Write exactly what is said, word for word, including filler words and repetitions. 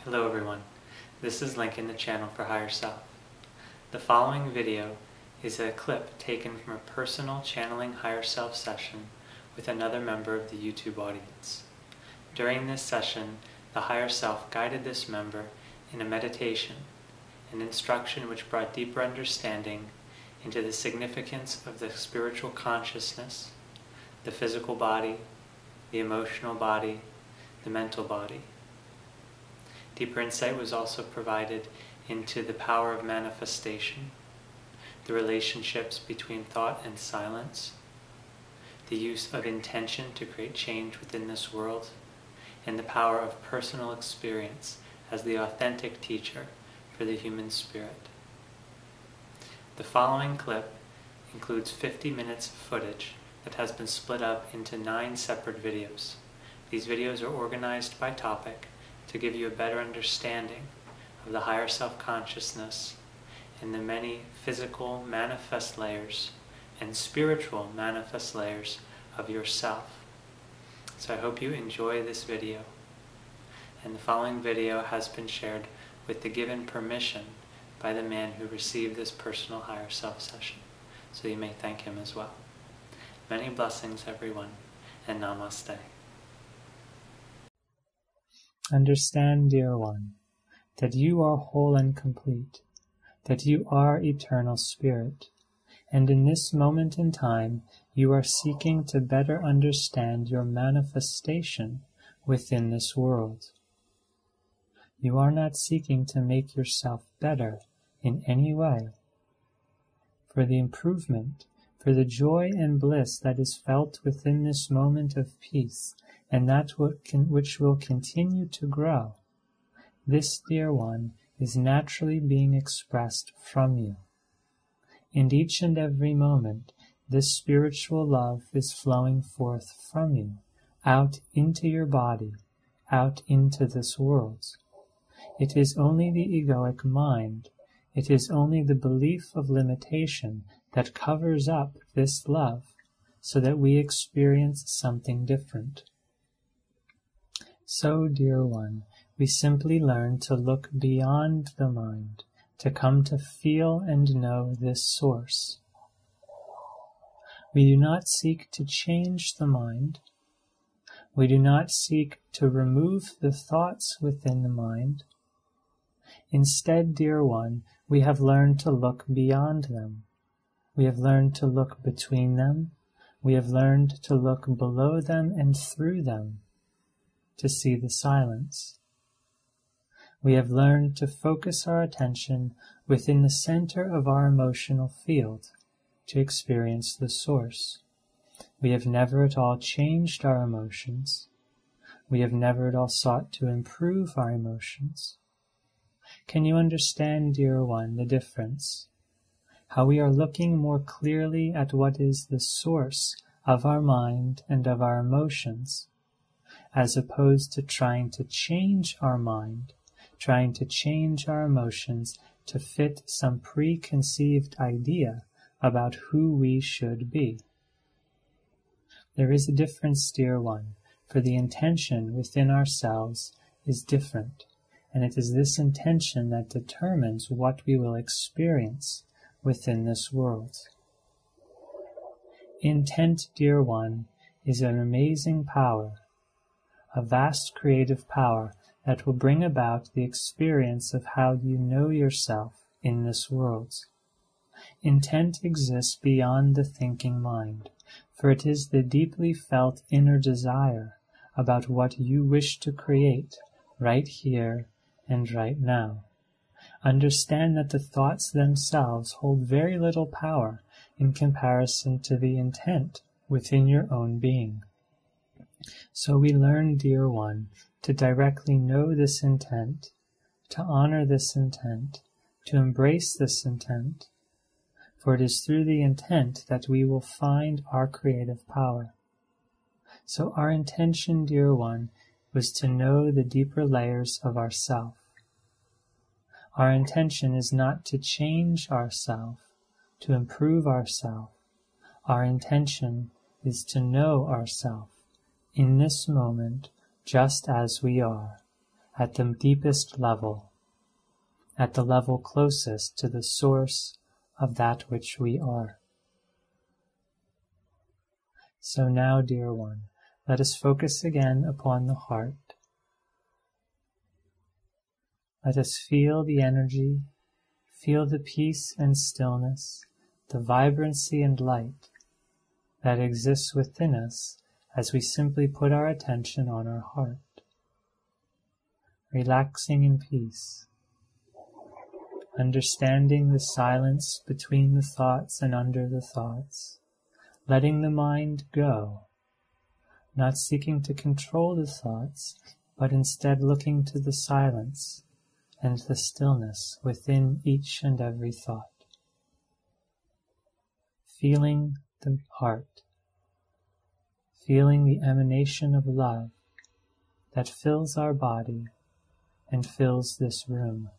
Hello everyone, this is Lincoln, the channel for Higher Self. The following video is a clip taken from a personal channeling higher self session with another member of the YouTube audience. During this session, the higher self guided this member in a meditation, an instruction which brought deeper understanding into the significance of the spiritual consciousness, the physical body, the emotional body, the mental body. Deeper insight was also provided into the power of manifestation, the relationships between thought and silence, the use of intention to create change within this world, and the power of personal experience as the authentic teacher for the human spirit. The following clip includes fifty minutes of footage that has been split up into nine separate videos. These videos are organized by topic to give you a better understanding of the higher self-consciousness and the many physical manifest layers and spiritual manifest layers of yourself. So I hope you enjoy this video. And the following video has been shared with the given permission by the man who received this personal higher self session. So you may thank him as well. Many blessings, everyone, and namaste. Understand, dear one, that you are whole and complete, that you are eternal spirit, and in this moment in time you are seeking to better understand your manifestation within this world. You are not seeking to make yourself better in any way. For the improvement, for the joy and bliss that is felt within this moment of peace, and that which will continue to grow, this, dear one, is naturally being expressed from you. In each and every moment, this spiritual love is flowing forth from you, out into your body, out into this world. It is only the egoic mind, it is only the belief of limitation that covers up this love so that we experience something different. So, dear one, we simply learn to look beyond the mind, to come to feel and know this source. We do not seek to change the mind. We do not seek to remove the thoughts within the mind. Instead, dear one, we have learned to look beyond them. We have learned to look between them. We have learned to look below them and through them, to see the silence. We have learned to focus our attention within the center of our emotional field, to experience the source. We have never at all changed our emotions. We have never at all sought to improve our emotions. Can you understand, dear one, the difference? How we are looking more clearly at what is the source of our mind and of our emotions, as opposed to trying to change our mind, trying to change our emotions to fit some preconceived idea about who we should be. There is a difference, dear one, for the intention within ourselves is different, and it is this intention that determines what we will experience within this world. Intent, dear one, is an amazing power, a vast creative power that will bring about the experience of how you know yourself in this world. Intent exists beyond the thinking mind, for it is the deeply felt inner desire about what you wish to create right here and right now. Understand that the thoughts themselves hold very little power in comparison to the intent within your own being. So we learn, dear one, to directly know this intent, to honor this intent, to embrace this intent, for it is through the intent that we will find our creative power. So our intention, dear one, was to know the deeper layers of ourself. Our intention is not to change ourself, to improve ourself. Our intention is to know ourself in this moment just as we are, at the deepest level, at the level closest to the source of that which we are. So now, dear one, let us focus again upon the heart. Let us feel the energy, feel the peace and stillness, the vibrancy and light that exists within us as we simply put our attention on our heart, relaxing in peace, understanding the silence between the thoughts and under the thoughts, letting the mind go, not seeking to control the thoughts, but instead looking to the silence and the stillness within each and every thought. Feeling the heart, feeling the emanation of love that fills our body and fills this room.